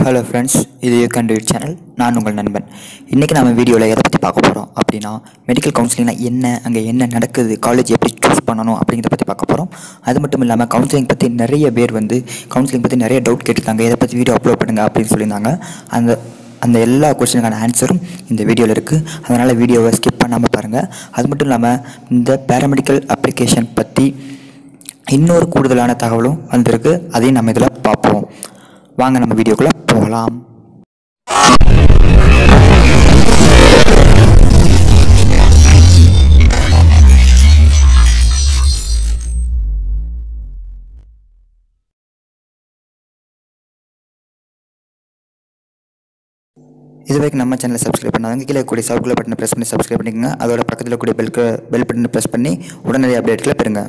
Hello friends, இது you can do it channel. நான் உங்கள் நண்பன். இன்றைக்கி நம்ம வீடியோவில் எதை பற்றி பார்க்க போகிறோம் அப்படின்னா, மெடிக்கல் கவுன்சிலிங்னா என்ன, அங்கே என்ன நடக்குது, காலேஜ் எப்படி சூஸ் பண்ணணும் அப்படிங்கிறத பற்றி பார்க்க போகிறோம். அது மட்டும் இல்லாமல் கவுன்சிலிங் பற்றி நிறைய பேர் கவுன்சிலிங் பற்றி நிறைய டவுட் கேட்டிருந்தாங்க. இதை பற்றி வீடியோ அப்லோட் பண்ணுங்க அப்படின்னு சொல்லியிருந்தாங்க. அந்த எல்லா கொஸ்டினுக்கான ஆன்சரும் இந்த வீடியோவில் இருக்குது. அதனால் வீடியோவை ஸ்கிப் பண்ணாமல் பாருங்கள். அது மட்டும் இல்லாமல் இந்த பேராமெடிக்கல் அப்ளிகேஷன் பற்றி இன்னொரு கூடுதலான தகவலும் வந்திருக்கு. அதையும் நம்ம இதில் பார்ப்போம். வாங்க நம்ம வீடியோக்குள்ளே போகலாம். இது வரைக்கும் நம்ம சேனலை சப்ஸ்கிரைப் பண்ணாதவங்க கீழே கூடிய சவுக்குள்ள பட்டனை ப்ரெஸ் பண்ணி சப்ஸ்கிரைப் பண்ணிக்கோங்க. அதோட பக்கத்தில் கூடிய பெல் பட்டனை ப்ரெஸ் பண்ணி உடனடி அப்டேட்களை பெறுங்க.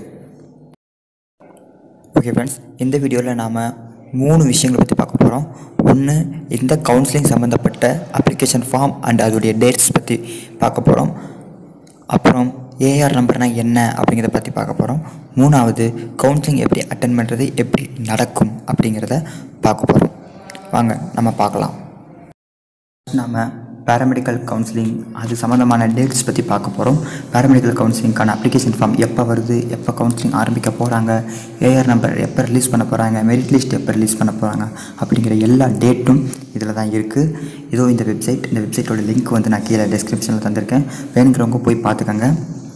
ஓகே ஃப்ரெண்ட்ஸ், இந்த வீடியோவில் நாம் 3 விஷயங்களை பற்றி பார்க்க போகிறோம். ஒன்று, இந்த கவுன்சிலிங் சம்மந்தப்பட்ட அப்ளிகேஷன் ஃபார்ம் அண்ட் அதோடைய டேட்ஸ் பற்றி பார்க்க போகிறோம். அப்புறம் ஏஆர் நம்பர்னால் என்ன அப்படிங்கிறத பற்றி பார்க்க போகிறோம். 3வது, கவுன்சிலிங் எப்படி அட்டென்ட் பண்ணுறது, எப்படி நடக்கும் அப்படிங்கிறத பார்க்க போகிறோம். வாங்க நம்ம பார்க்கலாம். நாம் பேராமெடிக்கல் கவுன்சிலிங் அது சம்மந்தமான டேட்ஸ் பற்றி பார்க்க போகிறோம். பேராமெடிக்கல் கவுன்சிலிங்கான அப்ளிகேஷன் ஃபார்ம் எப்போ வருது, எப்போ கவுன்சிலிங் ஆரம்பிக்க போகிறாங்க, ஏஆர் நம்பர் எப்போ ரிலீஸ் பண்ண போகிறாங்க, மெரிட் லிஸ்ட் எப்போ ரிலீஸ் பண்ண போகிறாங்க அப்படிங்கிற எல்லா டேட்டும் இதில் தான் இருக்குது. இதோ இந்த வெப்சைட்டோட லிங்க் நான் கீழே டிஸ்கிரிப்ஷனில் தந்திருக்கேன். வேணுங்கிறவங்க போய் பார்த்துக்கோங்க.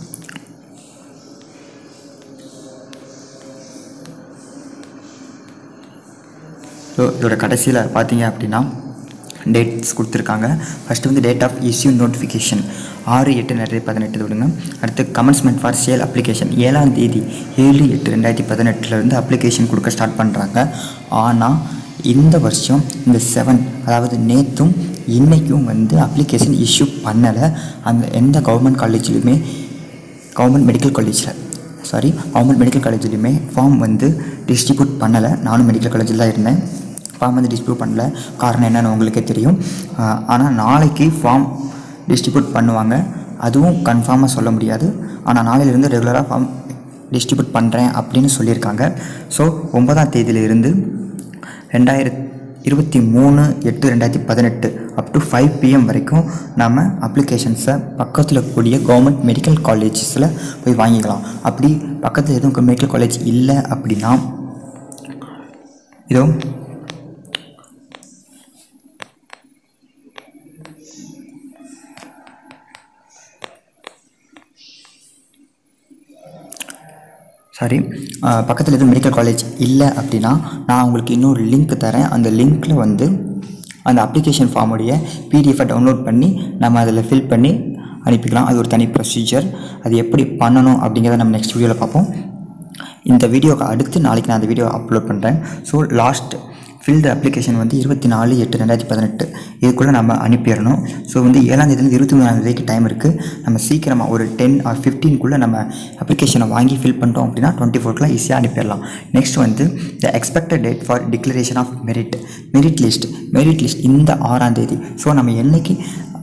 ஸோ இதோட கடைசியில் பார்த்தீங்க அப்படின்னா டேட்ஸ் கொடுத்துருக்காங்க. First date of issue notification 6/8/2018 விடுங்க. அடுத்து கமென்ஸ்மெண்ட் ஃபார் சேல் அப்ளிகேஷன் 7ஆம் தேதி 7/8/2018 அப்ளிகேஷன் கொடுக்க ஸ்டார்ட் பண்ணுறாங்க. ஆனால் இந்த வருஷம் இந்த 7, அதாவது நேற்றும் இன்றைக்கும் அப்ளிகேஷன் இஷ்யூ பண்ணலை. அந்த எந்த கவர்மெண்ட் மெடிக்கல் காலேஜ்லையுமே ஃபார்ம் டிஸ்ட்ரிபியூட் பண்ணலை. நானும் மெடிக்கல் காலேஜில் தான் இருந்தேன். ஃபார்ம் டிஸ்ட்ரிபியூட் பண்ணல. காரணம் என்னென்னு உங்களுக்கே தெரியும். ஆனால் நாளைக்கு ஃபார்ம் டிஸ்ட்ரிபியூட் பண்ணுவாங்க. அதுவும் கன்ஃபார்மாக சொல்ல முடியாது. ஆனால் நாளையிலேருந்து ரெகுலராக ஃபார்ம் டிஸ்ட்ரிபியூட் பண்ணுறேன் அப்படின்னு சொல்லியிருக்காங்க. ஸோ 9ஆம் தேதியிலிருந்து 23/8/2018 அப் டு 5 PM வரைக்கும் நம்ம அப்ளிகேஷன்ஸை பக்கத்தில் கூடிய கவர்மெண்ட் மெடிக்கல் காலேஜஸில் போய் வாங்கிக்கலாம். அப்படி பக்கத்தில் எதுவும் மெடிக்கல் காலேஜ் இல்லை அப்படின்னா இதோ பக்கத்தில் எதுவும் மெடிக்கல் காலேஜ் இல்லை அப்படின்னா நான் உங்களுக்கு இன்னொரு லிங்க் தரேன். அந்த லிங்க்கில் அந்த அப்ளிகேஷன் ஃபார்முடைய பிடிஎஃபை டவுன்லோட் பண்ணி நம்ம அதில் ஃபில் பண்ணி அனுப்பிக்கலாம். அது ஒரு தனி ப்ரொசீஜர். அது எப்படி பண்ணணும் அப்படிங்கிறத நம்ம நெக்ஸ்ட் வீடியோவில் பார்ப்போம். இந்த வீடியோக்கு அடுத்து நாளைக்கு நான் அந்த வீடியோ அப்லோட் பண்ணுறேன். So last fill the application 24/8/2018 இதுக்குள்ளே நம்ம அனுப்பிடணும். ஸோ 7ஆம் தேதியிலேருந்து 23ஆம் தேதிக்கு டைம் இருக்குது. நம்ம சீக்கிரமாக ஒரு 10 or 15 நம்ம அப்ளிகேஷனை வாங்கி ஃபில் பண்ணிட்டோம் அப்படின்னா 24 ஈஸியாக அனுப்பிடலாம். Next the expected date for declaration of merit list இந்த 6ஆம் தேதி. ஸோ நம்ம என்றைக்கு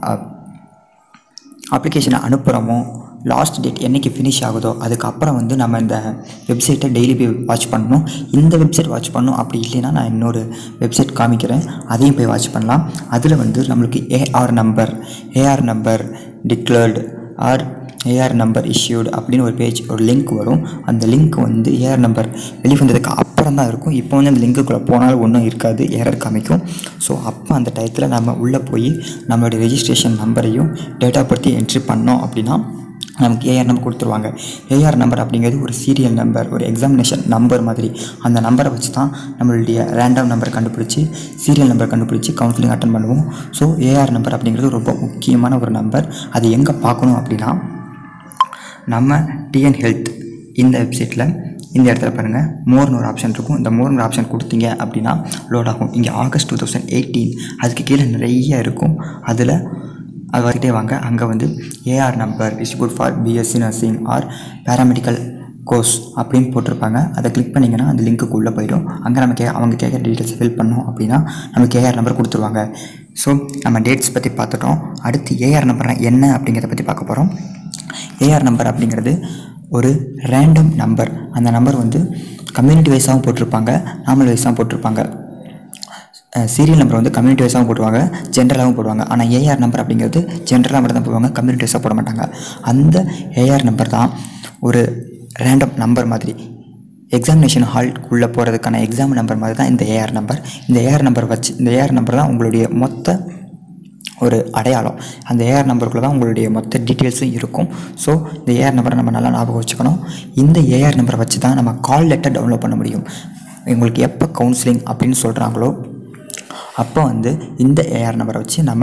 அப்ளிகேஷனை அனுப்புகிறோமோ லாஸ்ட் டேட் என்றைக்கு ஃபினிஷ் ஆகுதோ அதுக்கப்புறம் நம்ம இந்த வெப்சைட்டை டெய்லி போய் வாட்ச் பண்ணணும். இந்த வெப்சைட் வாட்ச் பண்ணணும். அப்படி இல்லைன்னா நான் இன்னொரு வெப்சைட் காமிக்கிறேன், அதையும் போய் வாட்ச் பண்ணலாம். அதில் நம்மளுக்கு AR number declared or AR number issued அப்படின்னு ஒரு லிங்க் வரும். அந்த லிங்க் ஏஆர் நம்பர் வெளிவந்ததுக்கு அப்புறம் தான் இருக்கும். இப்போ அந்த லிங்க்குள்ளே போனாலும் ஒன்றும் இருக்காது, எரர் காமிக்கும். ஸோ அப்போ அந்த டயத்தில் நம்ம உள்ளே போய் நம்மளுடைய ரெஜிஸ்ட்ரேஷன் நம்பரையும் டேட் ஆஃப் பர்த்தையும் என்ட்ரி பண்ணோம் அப்படின்னா நமக்கு ஏஆர் நம்பர் கொடுத்துருவாங்க. ஏஆர் நம்பர் அப்படிங்கிறது ஒரு சீரியல் நம்பர், ஒரு எக்ஸாமினேஷன் நம்பர் மாதிரி. அந்த நம்பரை வச்சு தான் நம்மளுடைய ரேண்டம் நம்பர் கண்டுபிடிச்சி சீரியல் நம்பர் கண்டுபிடிச்சி கவுன்சிலிங் அட்டன் பண்ணுவோம். ஸோ ஏஆர் நம்பர் அப்படிங்கிறது ரொம்ப முக்கியமான ஒரு நம்பர். அது எங்கே பார்க்கணும் அப்படின்னா நம்ம டிஎன் ஹெல்த் இந்த வெப்சைட்டில் இந்த இடத்துல பாருங்கள், மோர்னு ஒரு ஆப்ஷன் இருக்கும். இந்த மோர்னு ஆப்ஷன் கொடுத்தீங்க அப்படின்னா லோட் ஆகும். இங்கே ஆகஸ்ட் 2018 அதுக்கு கீழே நிறைய இருக்கும். அதில் அது வரைக்கிட்டே வாங்க. அங்கே AR number distribute for BSc nursing or paramedical course அப்படின்னு போட்டிருப்பாங்க. அதை கிளிக் பண்ணிங்கன்னா அந்த லிங்க்குள்ளே போயிடும். அங்கே அவங்க கேட்குற டீட்டெயில்ஸ் ஃபில் பண்ணோம் அப்படின்னா நமக்கு ஏஆர் நம்பர் கொடுத்துருவாங்க. ஸோ நம்ம டேட்ஸ் பற்றி பார்த்துட்டோம். அடுத்து ஏஆர் நம்பர்னால் என்ன அப்படிங்கிறத பற்றி பார்க்க போகிறோம். ஏஆர் நம்பர் அப்படிங்கிறது ஒரு ரேண்டம் நம்பர். அந்த நம்பர் கம்யூனிட்டி வைஸாகவும் போட்டிருப்பாங்க, நார்மல் வைஸாகவும் போட்டிருப்பாங்க. சீரியல் நம்பர் வந்து கம்யூனிட்டி வைஸாகவும் போடுவாங்க, ஜென்ரலாகவும் போடுவாங்க. ஆனால் ஏஆர் நம்பர் அப்படிங்கிறது ஜென்ரலாக மட்டும் தான் போடுவாங்க, கம்யூனிட்டி வைஸாக போட மாட்டாங்க. அந்த ஏஆர் நம்பர் தான் ஒரு ரேண்டம் நம்பர் மாதிரி. எக்ஸாமினேஷன் ஹால்குள்ளே போகிறதுக்கான எக்ஸாம் நம்பர் மாதிரி தான் இந்த ஏஆர் நம்பர். இந்த ஏஆர் நம்பர் தான் உங்களுடைய மொத்த ஒரு அடையாளம். அந்த ஏஆர் நம்பருக்குள்ளே தான் உங்களுடைய மொத்த டீட்டெயில்ஸும் இருக்கும். ஸோ இந்த ஏஆர் நம்பரை நம்ம நல்லா ஞாபகம் வச்சுக்கணும். இந்த ஏஆர் நம்பரை வச்சு தான் நம்ம கால் லெட்டர் டவுன்லோட் பண்ண முடியும். உங்களுக்கு எப்போ கவுன்சிலிங் அப்படின்னு சொல்கிறாங்களோ அப்போ வந்து இந்த ஏஆர் நம்பரை வச்சு நம்ம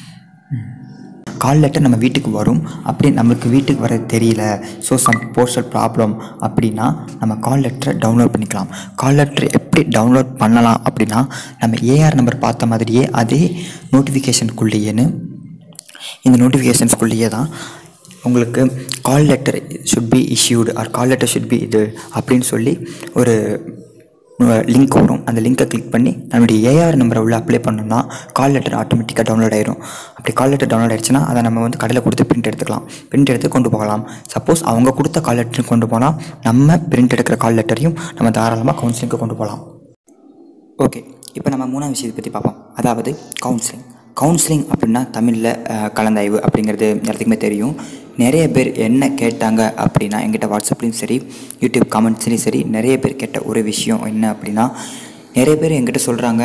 கால் லெட்டர் நம்ம வீட்டுக்கு வரும். அப்படி நம்மளுக்கு வீட்டுக்கு வர தெரியல, ஸோ சம் போஸ்டல் ப்ராப்ளம் அப்படின்னா நம்ம கால் லெட்டரை டவுன்லோட் பண்ணிக்கலாம். கால் லெட்டர் எப்படி டவுன்லோட் பண்ணலாம் அப்படின்னா, நம்ம ஏஆர் நம்பர் பார்த்த மாதிரியே அதே நோட்டிஃபிகேஷனுக்குள்ளேயேன்னு இந்த நோட்டிஃபிகேஷன்ஸ்குள்ளேயே தான் உங்களுக்கு call letter should be issued or call letter should be இது அப்படின்னு சொல்லி ஒரு லிங்க் வரும். அந்த லிங்க்கை கிளிக் பண்ணி நம்மளுடைய ஏஆர் நம்பரை உள்ள அப்ளை பண்ணோம்னா கால் லெட்டர் ஆட்டோமேட்டிக்காக டவுன்லோட் ஆயிரும். அப்படி கால் லெட்டர் டவுன்லோட் ஆயிடுச்சுன்னா அதை நம்ம வந்து கடையில் கொடுத்து பிரிண்ட் எடுத்துக்கலாம். பிரிண்ட் எடுத்து கொண்டு போகலாம். சப்போஸ் அவங்க கொடுத்த கால் லெட்டர் கொண்டு போனால் நம்ம பிரிண்ட் எடுக்கிற கால் லெட்டரையும் நம்ம தாராளமாக கவுன்சிலிங்க்கு கொண்டு போகலாம். ஓகே, இப்போ நம்ம 3ஆவது விஷயத்தை பற்றி பார்ப்போம். அதாவது கவுன்சிலிங் அப்படின்னா தமிழில் கலந்தாய்வு அப்படிங்கிறது எல்லாத்துக்குமே தெரியும். நிறைய பேர் என்ன கேட்டாங்க அப்படின்னா, எங்கிட்ட வாட்ஸ்அப்லேயும் சரி யூடியூப் கமெண்ட்ஸ்லேயும் சரி நிறைய பேர் கேட்ட ஒரு விஷயம் என்ன அப்படின்னா, நிறைய பேர் என்கிட்ட சொல்கிறாங்க,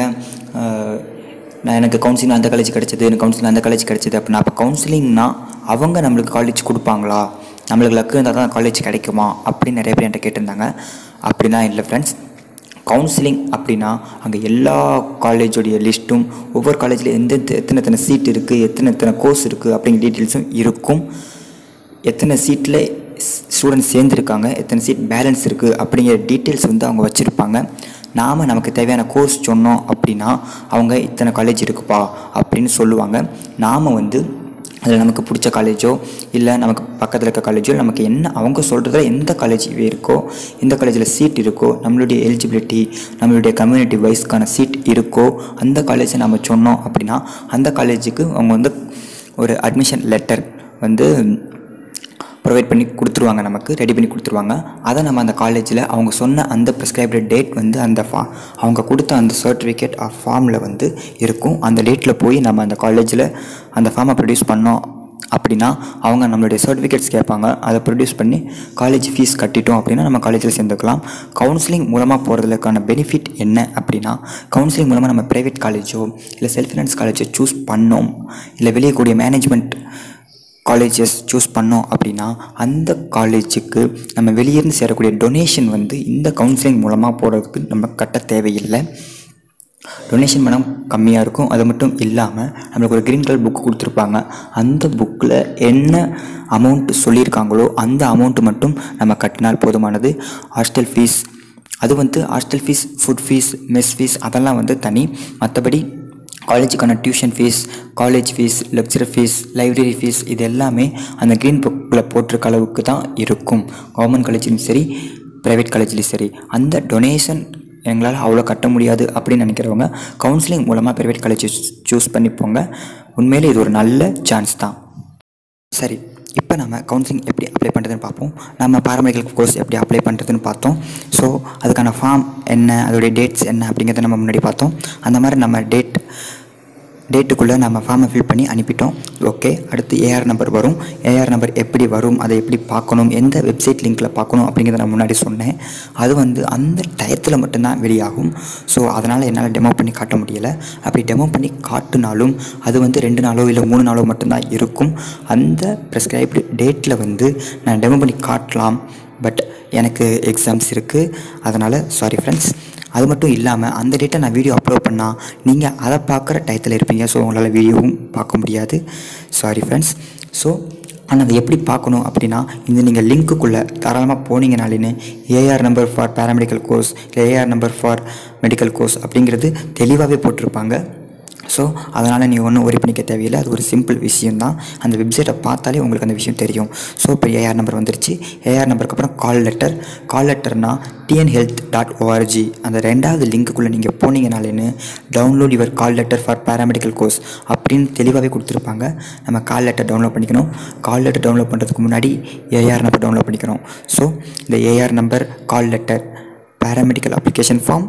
நான் எனக்கு கவுன்சிலிங் அந்த காலேஜ் கிடச்சிது, எனக்கு கவுன்சிலிங் அந்த காலேஜ் கிடச்சிது அப்படின்னா, அப்போ கவுன்சிலிங்னா அவங்க நம்மளுக்கு காலேஜ் கொடுப்பாங்களா, நம்மளுக்கு லக்கு இருந்தால் தான் காலேஜ் கிடைக்குமா அப்படின்னு நிறைய பேர் என்கிட்ட கேட்டிருந்தாங்க. அப்படின்னா இல்லை ஃப்ரெண்ட்ஸ். கவுன்சிலிங் அப்படின்னா அங்கே எல்லா காலேஜோடைய லிஸ்ட்டும், ஒவ்வொரு காலேஜில் எத்தனை சீட் இருக்குது, எத்தனை கோர்ஸ் இருக்குது அப்படிங்கிற டீட்டெயில்ஸும் இருக்கும். எத்தனை சீட்டில் ஸ்டூடெண்ட்ஸ் சேர்ந்துருக்காங்க, எத்தனை சீட் பேலன்ஸ் இருக்குது அப்படிங்கிற டீட்டெயில்ஸ் வந்து அவங்க வச்சுருப்பாங்க. நமக்கு தேவையான கோர்ஸ் சொன்னோம் அப்படின்னா அவங்க இத்தனை காலேஜ் இருக்குப்பா அப்படின்னு சொல்லுவாங்க. நாம் வந்து அதில் நமக்கு பிடிச்ச காலேஜோ இல்லை நமக்கு பக்கத்தில் இருக்க காலேஜோ, நமக்கு என்ன அவங்க சொல்கிறதுல எந்த காலேஜ் இருக்கோ, எந்த காலேஜில் சீட் இருக்கோ, நம்மளுடைய எலிஜிபிலிட்டி, நம்மளுடைய கம்யூனிட்டி வைஸ்க்கான சீட் இருக்கோ அந்த காலேஜை நம்ம சொன்னோம் அப்படின்னா அந்த காலேஜுக்கு அவங்க வந்து ஒரு அட்மிஷன் லெட்டர் வந்து ப்ரொவைட் பண்ணி கொடுத்துருவாங்க, நமக்கு ரெடி பண்ணி கொடுத்துருவாங்க. அதை நம்ம அந்த காலேஜில் அவங்க சொன்ன அந்த ப்ரிஸ்கிரைப்டு டேட் வந்து அந்த அவங்க கொடுத்த அந்த சர்டிஃபிகேட் ஃபார்மில் வந்து இருக்கும். அந்த டேட்டில் போய் நம்ம அந்த காலேஜில் அந்த ஃபார்மை ப்ரொடியூஸ் பண்ணோம் அப்படின்னா அவங்க நம்மளுடைய சர்டிஃபிகேட்ஸ் கேட்பாங்க. அதை ப்ரொடியூஸ் பண்ணி காலேஜ் ஃபீஸ் கட்டிட்டோம் அப்படின்னா நம்ம காலேஜில் சேர்ந்துக்கலாம். கவுன்சிலிங் மூலமாக போகிறதுக்கான பெனிஃபிட் என்ன அப்படின்னா, கவுன்சிலிங் மூலமாக நம்ம ப்ரைவேட் காலேஜோ இல்லை செல்ஃப் ஃபினான்ஸ் காலேஜோ சூஸ் பண்ணோம், இல்லை வெளியே கூடிய மேனேஜ்மெண்ட் காலேஜஸ் சூஸ் பண்ணோம் அப்படின்னா அந்த காலேஜுக்கு நம்ம வெளியேருந்து சேரக்கூடிய டொனேஷன் வந்து இந்த கவுன்சிலிங் மூலமாக போகிறதுக்கு நம்ம கட்ட தேவையில்லை. டொனேஷன் பணம் கம்மியாக இருக்கும். அது மட்டும் இல்லாமல் நம்மளுக்கு ஒரு க்ரீன் கலர் புக்கு கொடுத்துருப்பாங்க. அந்த புக்கில் என்ன அமௌண்ட் சொல்லியிருக்காங்களோ அந்த அமௌண்ட்டு மட்டும் நம்ம கட்டினால் போதுமானது. ஹாஸ்டல் ஃபீஸ், அது வந்து hostel fees, food fees, mess fees அதெல்லாம் வந்து தனி. மற்றபடி காலேஜுக்கான tuition fees, college fees, lecture fees, library fees இது எல்லாமே அந்த க்ரீன் புக்கில் போட்டிருக்க அளவுக்கு தான் இருக்கும். கவர்மெண்ட் காலேஜ்லையும் சரி ப்ரைவேட் காலேஜ்லேயும் சரி. அந்த டொனேஷன் எங்களால் அவ்வளோ கட்ட முடியாது அப்படின்னு நினைக்கிறவங்க கவுன்சிலிங் மூலமாக ப்ரைவேட் காலேஜ் சூஸ் பண்ணிப்போங்க. உண்மையிலே இது ஒரு நல்ல சான்ஸ் தான். சரி, இப்போ நம்ம கவுன்சிலிங் எப்படி அப்ளை பண்ணுறதுன்னு பார்ப்போம். நம்ம பாராமெடிக்கல் கோர்ஸ் எப்படி அப்ளை பண்ணுறதுன்னு பார்த்தோம். ஸோ அதுக்கான ஃபார்ம் என்ன, அதோடைய டேட்ஸ் என்ன அப்படிங்கிறத நம்ம முன்னாடி பார்த்தோம். அந்த மாதிரி நம்ம டேட்டுக்குள்ளே நம்ம ஃபார்மை ஃபில் பண்ணி அனுப்பிட்டோம். ஓகே, அடுத்து ஏஆர் நம்பர் வரும். ஏஆர் நம்பர் எப்படி வரும், அதை எப்படி பார்க்கணும், எந்த வெப்சைட் லிங்க்கில் பார்க்கணும் அப்படிங்கிறத நான் முன்னாடி சொன்னேன். அது வந்து அந்த டயத்தில் மட்டும்தான் வெளியாகும். ஸோ அதனால் என்னால் டெமோ பண்ணி காட்ட முடியலை. அப்படி டெமோ பண்ணி காட்டினாலும் அது வந்து 2 நாளோ இல்லை 3 நாளோ மட்டும்தான் இருக்கும். அந்த ப்ரிஸ்கிரைப்டு டேட்டில் வந்து நான் டெமோ பண்ணி காட்டலாம். பட் எனக்கு எக்ஸாம்ஸ் இருக்குது, அதனால் சாரி ஃப்ரெண்ட்ஸ். அது மட்டும் இல்லாமல் அந்த டேட்டை நான் வீடியோ அப்லோட் பண்ணால் நீங்கள் அதை பார்க்குற டயத்தில் இருப்பீங்க. ஸோ உங்களால் வீடியோவும் பார்க்க முடியாது. Sorry friends. ஸோ ஆனால் அதை எப்படி பார்க்கணும் அப்படின்னா, இந்த நீங்கள் லிங்க்குள்ளே தாராளமாக போனீங்கனாலே AR number for paramedical course இல்லை AR number for medical course அப்படிங்கிறது தெளிவாகவே போட்டிருப்பாங்க. ஸோ அதனால் நீங்கள் ஒன்றும் ஒரி பண்ணிக்க தேவையில்லை. அது ஒரு சிம்பிள் விஷயந்தான். அந்த வெப்சைட்டை பார்த்தாலே உங்களுக்கு அந்த விஷயம் தெரியும். ஸோ இப்போ ஏஆர் நம்பர் வந்துருச்சு. ஏஆர் நம்பருக்கு அப்புறம் கால் லெட்டர்னால் tnhealth.org அந்த 2வது லிங்க்குள்ளே நீங்கள் போனீங்கனாலேன்னு download your call letter for paramedical course அப்படின்னு தெளிவாகவே கொடுத்துருப்பாங்க. நம்ம கால் லெட்டர் டவுன்லோட் பண்ணிக்கணும். கால் லெட்டர் டவுன்லோட் பண்ணுறதுக்கு முன்னாடி ஏஆர் நம்பர் டவுன்லோட் பண்ணிக்கணும். ஸோ இந்த AR number, call letter, paramedical application form,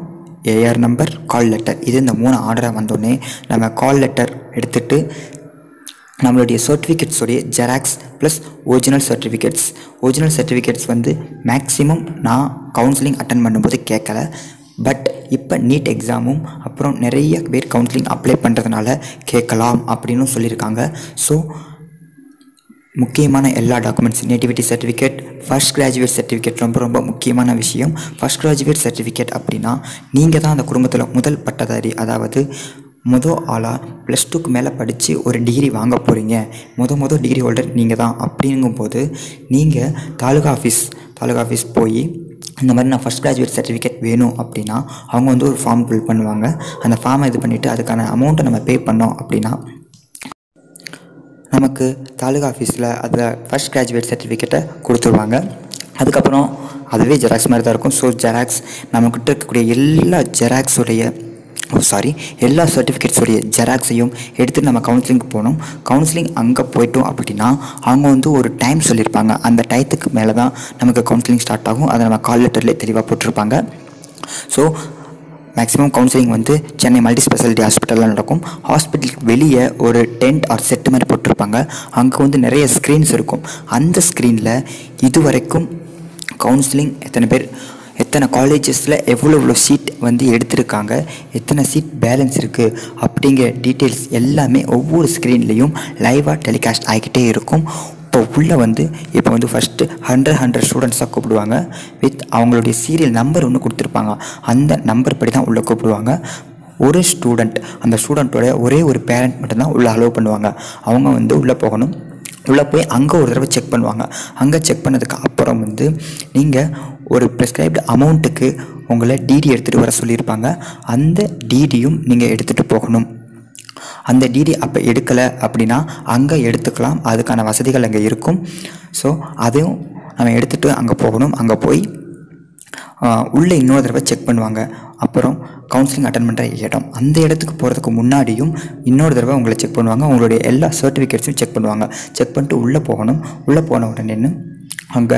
AR number, call letter. இது இந்த 3 ஆர்டராக வந்தோடனே நம்ம கால் லெட்டர் எடுத்துகிட்டு நம்மளுடைய சர்டிஃபிகேட்ஸோடைய ஜெராக்ஸ் ப்ளஸ் ஒரிஜினல் சர்டிஃபிகேட்ஸ் வந்து மேக்ஸிமம் நான் கவுன்சிலிங் அட்டன் பண்ணும்போது கேட்கல. பட் இப்போ நீட் எக்ஸாமும் அப்புறம் நிறைய பேர் கவுன்சிலிங் அப்ளை பண்ணுறதுனால கேட்கலாம் அப்படின்னு சொல்லியிருக்காங்க. ஸோ முக்கியமான எல்லா documents, nativity certificate, first graduate certificate ரொம்ப முக்கியமான விஷயம். ஃபர்ஸ்ட் கிராஜுவேட் சர்டிஃபிகேட் அப்படின்னா நீங்கள் தான் அந்த குடும்பத்தில் முதல் பட்டதாரி, அதாவது ஆளாக +2க்கு மேலே படித்து ஒரு டிகிரி வாங்க போகிறீங்க, டிகிரி ஹோல்டர் நீங்கள் தான். அப்படிங்கும்போது நீங்கள் தாலுகா ஆஃபீஸ் போய் இந்த மாதிரி நான் ஃபர்ஸ்ட் கிராஜுவேட் சர்டிஃபிகேட் வேணும் அப்படின்னா அவங்க வந்து ஒரு ஃபார்ம் ஃபில் பண்ணுவாங்க. அந்த ஃபார்மை இது பண்ணிவிட்டு அதுக்கான அமௌண்ட்டை நம்ம பே பண்ணோம் அப்படின்னா நமக்கு தாலுகா ஆஃபீஸில் அதில் ஃபர்ஸ்ட் கிராஜுவேட் சர்டிஃபிகேட்டை கொடுத்துருவாங்க. அதுக்கப்புறம் அதுவே ஜெராக்ஸ் மாதிரி தான் இருக்கும். ஸோ ஜெராக்ஸ் நம்மக்கிட்ட இருக்கக்கூடிய எல்லா சர்டிஃபிகேட்ஸோடைய ஜெராக்ஸையும் எடுத்து நம்ம கவுன்சிலிங்க்கு போகணும். கவுன்சிலிங் அங்கே போய்ட்டோம் அப்படின்னா அவங்க வந்து ஒரு டைம் சொல்லியிருப்பாங்க. அந்த டயத்துக்கு மேலே தான் நமக்கு கவுன்சிலிங் ஸ்டார்ட் ஆகும். அதை நம்ம கால் லெட்டர்லேயே தெளிவாக போட்டிருப்பாங்க. ஸோ மேக்ஸிமம் கவுன்சிலிங் வந்து சென்னை மல்டி ஸ்பெஷாலிட்டி ஹாஸ்பிட்டலில் நடக்கும். ஹாஸ்பிட்டலுக்கு வெளியே ஒரு டென்ட் ஆர் செட்டு மாதிரி போட்டிருப்பாங்க. அங்கே வந்து நிறைய ஸ்க்ரீன்ஸ் இருக்கும். அந்த ஸ்க்ரீனில் இதுவரைக்கும் கவுன்சிலிங் எத்தனை காலேஜஸில் எவ்வளோ சீட் வந்து எடுத்திருக்காங்க, எத்தனை சீட் பேலன்ஸ் இருக்குது அப்படிங்கிற டீட்டெயில்ஸ் எல்லாமே ஒவ்வொரு ஸ்க்ரீன்லேயும் லைவாக டெலிகாஸ்ட் ஆகிக்கிட்டே இருக்கும். இப்போ வந்து ஃபஸ்ட்டு 100 ஸ்டூடெண்ட்ஸாக கூப்பிடுவாங்க. வித் அவங்களுடைய சீரியல் நம்பர் ஒன்று கொடுத்துருப்பாங்க. அந்த நம்பர் படி தான் உள்ளே கூப்பிடுவாங்க. ஒரு ஸ்டூடெண்ட், அந்த ஸ்டூடெண்ட்டோட ஒரே ஒரு பேரண்ட் மட்டும்தான் உள்ளே அலோவ் பண்ணுவாங்க. அவங்க வந்து உள்ளே போகணும். உள்ளே போய் அங்கே ஒரு தடவை செக் பண்ணுவாங்க. அங்கே செக் பண்ணதுக்கு அப்புறம் வந்து நீங்கள் ஒரு ப்ரிஸ்கிரைப்டு அமௌண்ட்டுக்கு உங்களை டிடி எடுத்துகிட்டு வர சொல்லியிருப்பாங்க. அந்த டிடியும் நீங்கள் எடுத்துகிட்டு போகணும். அந்த டிடி அப்போ எடுக்கலை அப்படின்னா அங்கே எடுத்துக்கலாம். அதுக்கான வசதிகள் அங்கே இருக்கும். ஸோ அதையும் நம்ம எடுத்துகிட்டு அங்கே போகணும். அங்கே போய் உள்ளே இன்னொரு தடவை செக் பண்ணுவாங்க. அப்புறம் கவுன்சிலிங் அட்டன் பண்ணுற இடம், அந்த இடத்துக்கு போகிறதுக்கு முன்னாடியும் இன்னொரு தடவை உங்களை செக் பண்ணுவாங்க. உங்களுடைய எல்லா சர்டிஃபிகேட்ஸும் செக் பண்ணுவாங்க. செக் பண்ணிட்டு உள்ளே போகணும். உள்ளே போன உடனே அங்கே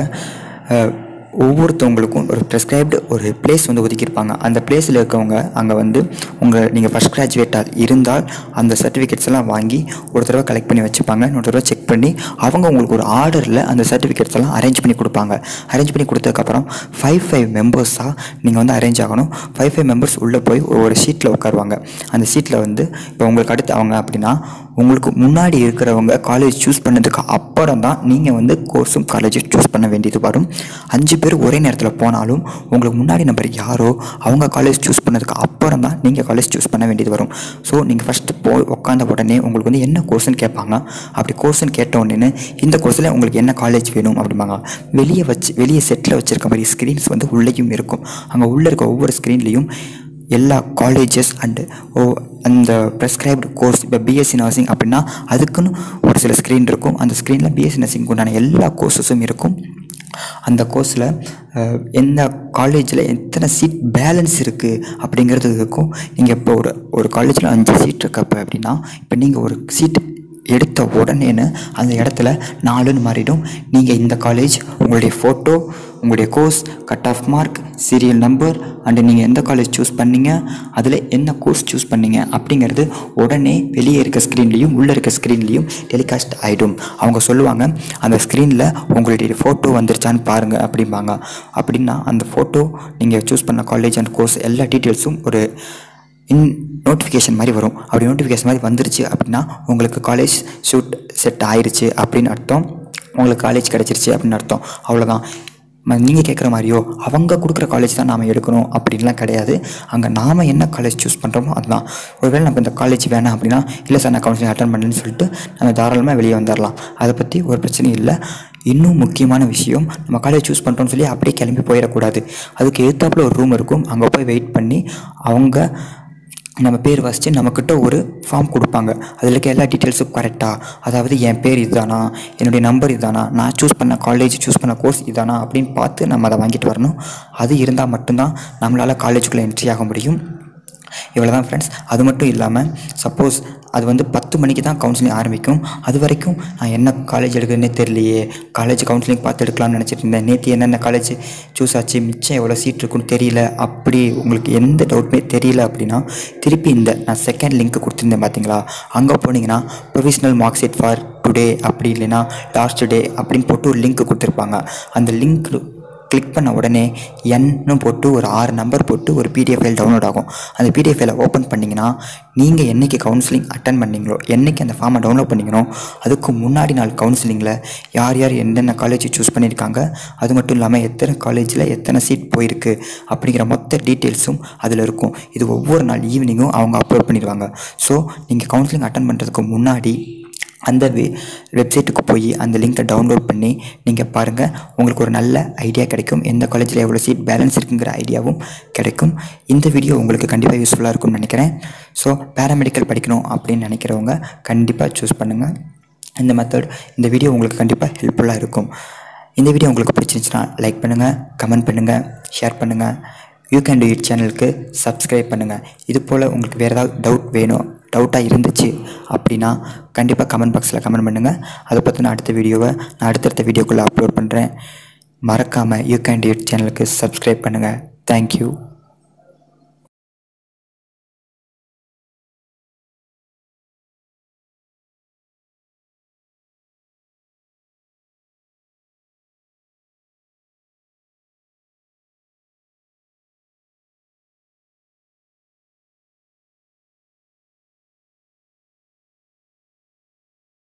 ஒவ்வொருத்தவங்களுக்கும் ஒரு ப்ரிஸ்கிரைப்டு ஒரு பிளேஸ் வந்து ஒதுக்கியிருப்பாங்க. அந்த பிளேஸில் இருக்கவங்க அங்கே வந்து நீங்கள் ஃபஸ்ட் கிராஜுவேட்டாக இருந்தால் அந்த சர்டிஃபிகேட்ஸ் எல்லாம் வாங்கி ஒரு தடவை கலெக்ட் பண்ணி வச்சுப்பாங்க. இன்னொரு தடவை செக் பண்ணி அவங்க உங்களுக்கு ஒரு ஆர்டரில் அந்த சர்டிஃபிகேட்ஸ் எல்லாம் அரேஞ்ச் பண்ணி கொடுப்பாங்க. அரேஞ்ச் பண்ணி கொடுத்ததுக்கப்புறம் 5 மெம்பர்ஸாக நீங்கள் வந்து அரேஞ்ச் ஆகணும். 5 மெம்பர்ஸ் உள்ளே போய் ஒரு ஷீட்டில் உட்காருவாங்க. அந்த ஷீட்டில் வந்து இப்போ உங்களுக்கு அடுத்து அவங்க அப்படின்னா உங்களுக்கு முன்னாடி இருக்கிறவங்க காலேஜ் சூஸ் பண்ணதுக்கு அப்புறம் தான் நீங்கள் வந்து கோர்ஸும் காலேஜும் சூஸ் பண்ண வேண்டியது வரும். 5 பேர் ஒரே நேரத்தில் போனாலும் உங்களுக்கு முன்னாடி நம்பர் யாரோ அவங்க காலேஜ் சூஸ் பண்ணதுக்கு அப்புறம் தான் நீங்கள் காலேஜ் சூஸ் பண்ண வேண்டியது வரும். ஸோ நீங்கள் ஃபஸ்ட்டு போய் உட்காந்த உடனே உங்களுக்கு வந்து என்ன கோர்ஸ்ன்னு கேட்பாங்க. அப்படி கோர்ஸ்ன்னு கேட்ட உடனே இந்த கோர்ஸில் உங்களுக்கு என்ன காலேஜ் வேணும் அப்படிம்பாங்க. வெளியே செட்டில் வச்சுருக்க மாதிரி ஸ்க்ரீன்ஸ் வந்து உள்ளேயும் இருக்கும். அங்கே உள்ளே இருக்க ஒவ்வொரு ஸ்க்ரீன்லேயும் எல்லா காலேஜஸ் அண்டு அந்த ப்ரெஸ்கிரைப்டு கோர்ஸ், இப்போ பிஎஸ்சி நர்சிங் அப்படின்னா அதுக்குன்னு ஒரு சில ஸ்க்ரீன் இருக்கும். அந்த ஸ்க்ரீனில் பிஎஸ்சி நர்சிங்க்கு உண்டான எல்லா கோர்ஸஸும் இருக்கும். அந்த கோர்ஸில் எந்த காலேஜில் எத்தனை சீட் பேலன்ஸ் இருக்குது அப்படிங்கிறது இருக்கும். நீங்கள் இப்போ ஒரு காலேஜில் 5 சீட் இருக்கப்போ அப்படின்னா இப்போ நீங்கள் ஒரு சீட் எடுத்த உடனேன்னு அந்த இடத்துல 4ன்னு மாறிடும். நீங்கள் இந்த காலேஜ், உங்களுடைய ஃபோட்டோ, உங்களுடைய course, cut off mark, serial number and நீங்கள் எந்த காலேஜ் சூஸ் பண்ணீங்க, அதில் என்ன கோர்ஸ் சூஸ் பண்ணீங்க அப்படிங்கிறது உடனே வெளியே இருக்க ஸ்க்ரீன்லேயும் உள்ளே இருக்க ஸ்க்ரீன்லேயும் டெலிகாஸ்ட் ஆகிடும். அவங்க சொல்லுவாங்க அந்த ஸ்க்ரீனில் உங்களுடைய ஃபோட்டோ வந்துருச்சான்னு பாருங்கள் அப்படிம்பாங்க. அப்படின்னா அந்த ஃபோட்டோ, நீங்கள் சூஸ் பண்ண காலேஜ் அண்ட் கோர்ஸ் எல்லா டீட்டெயில்ஸும் ஒரு நோட்டிஃபிகேஷன் மாதிரி வரும். அப்படி நோட்டிஃபிகேஷன் மாதிரி வந்துருச்சு அப்படின்னா உங்களுக்கு காலேஜ் செட் ஆயிடுச்சு அப்படின்னு அர்த்தம். உங்களுக்கு காலேஜ் கிடச்சிருச்சு அப்படின்னு அர்த்தம். அவ்வளோதான். நீங்கள் கேட்குற மாதிரியோ அவங்க கொடுக்குற காலேஜ் தான் நாம் எடுக்கணும் அப்படின்லாம் கிடையாது. அங்கே நாம் என்ன காலேஜ் சூஸ் பண்ணுறோமோ அதுதான். ஒருவேளை நம்ம இந்த காலேஜ் வேணாம் அப்படின்னா இல்லை சார் நான் கவுன்சிலிங் அட்டன் பண்ணலன்னு சொல்லிட்டு நம்ம தாராளமாக வெளியே வந்துடலாம். அதை பற்றி ஒரு பிரச்சனையும் இல்லை. இன்னும் முக்கியமான விஷயம், நம்ம காலேஜ் சூஸ் பண்ணுறோன்னு சொல்லி அப்படியே கிளம்பி போயிடக்கூடாது. அதுக்கு எதிர்த்தாப்புல ஒரு ரூம் இருக்கும். அங்கே போய் வெயிட் பண்ணி அவங்க நம்ம பேர் வாசித்து நம்மக்கிட்ட ஒரு ஃபார்ம் கொடுப்பாங்க. அதில் இருக்க எல்லா டீட்டெயில்ஸும் கரெக்டாக, அதாவது என் பேர் இதுதானா, என்னுடைய நம்பர் இதுதானா, நான் சூஸ் பண்ண காலேஜ் சூஸ் பண்ண கோர்ஸ் இதுதானா அப்படின்னு பார்த்து நம்ம அதை வாங்கிட்டு வரணும். அது இருந்தால் மட்டும்தான் நம்மளால் காலேஜுக்குள்ளே என்ட்ரி ஆக முடியும். இவ்வளோ தான் ஃப்ரெண்ட்ஸ். அது மட்டும் இல்லாமல் சப்போஸ் அது வந்து 10 மணிக்கு தான் கவுன்சிலிங் ஆரம்பிக்கும். அது வரைக்கும் நான் என்ன காலேஜ் எடுக்கிறதுனே தெரியலையே, காலேஜ் கவுன்சிலிங் பார்த்து எடுக்கலாம்னு நினச்சிட்டு இருந்தேன், நேற்று என்னென்ன காலேஜ் சூஸ் ஆச்சு, மிச்சம் எவ்வளோ சீட் இருக்குன்னு தெரியல, அப்படி உங்களுக்கு எந்த டவுட்டுமே தெரியல அப்படின்னா திருப்பி இந்த நான் செகண்ட் லிங்க் கொடுத்துருந்தேன் பார்த்தீங்களா, அங்கே போனீங்கன்னா provisional mark sheet for today அப்படி இல்லைன்னா லாஸ்ட் டே அப்படின்னு போட்டு ஒரு லிங்க் கொடுத்துருப்பாங்க. அந்த லிங்க் கிளிக் பண்ண உடனே என்னு போட்டு ஒரு 6 நம்பர் போட்டு ஒரு பிடிஎஃப் ஃபைல் டவுன்லோட் ஆகும். அந்த பிடிஎஃப் ஃபைலை ஓப்பன் பண்ணிங்கன்னா நீங்கள் என்றைக்கு கவுன்சிலிங் அட்டன் பண்ணிங்களோ, என்றைக்கு அந்த ஃபார்மை டவுன்லோட் பண்ணிக்கணோ அதுக்கு முன்னாடி நாள் கவுன்சிலிங்கில் யார் யார் என்னென்ன காலேஜ் சூஸ் பண்ணியிருக்காங்க, அது மட்டும் இல்லாமல் எத்தனை காலேஜில் எத்தனை சீட் போயிருக்கு அப்படிங்கிற மொத்த டீட்டெயில்ஸும் அதில் இருக்கும். இது ஒவ்வொரு நாள் ஈவினிங்கும் அவங்க அப்லோட் பண்ணிடுவாங்க. ஸோ நீங்கள் கவுன்சிலிங் அட்டன் பண்ணுறதுக்கு முன்னாடி அந்த வெப்சைட்டுக்கு போய் அந்த லிங்க்கை டவுன்லோட் பண்ணி நீங்கள் பாருங்கள். உங்களுக்கு ஒரு நல்ல ஐடியா கிடைக்கும், எந்த காலேஜில் எவ்வளோ சீட் பேலன்ஸ் இருக்குங்கிற ஐடியாவும் கிடைக்கும். இந்த வீடியோ உங்களுக்கு கண்டிப்பாக யூஸ்ஃபுல்லாக இருக்கும்னு நினைக்கிறேன். ஸோ பேராமெடிக்கல் படிக்கணும் அப்படின்னு நினைக்கிறவங்க கண்டிப்பாக சூஸ் பண்ணுங்கள் இந்த மெத்தட். இந்த வீடியோ உங்களுக்கு கண்டிப்பாக ஹெல்ப்ஃபுல்லாக இருக்கும். இந்த வீடியோ உங்களுக்கு பிடிச்சிருந்துச்சுன்னா லைக் பண்ணுங்கள், கமெண்ட் பண்ணுங்கள், ஷேர் பண்ணுங்கள். யூ கேன் டூ இட் சேனலுக்கு சப்ஸ்கிரைப் பண்ணுங்கள். இது போல் உங்களுக்கு வேறு ஏதாவது டவுட்டாக இருந்துச்சு அப்படின்னா கண்டிப்பாக கமெண்ட் பாக்ஸில் கமெண்ட் பண்ணுங்கள். அதை பற்றின அடுத்த வீடியோவை நான் அடுத்தடுத்த வீடியோக்குள்ளே அப்லோட் பண்ணுறேன். மறக்காமல் யூ கேன் டூ இட் சேனலுக்கு சப்ஸ்கிரைப் பண்ணுங்கள். தேங்க்யூ.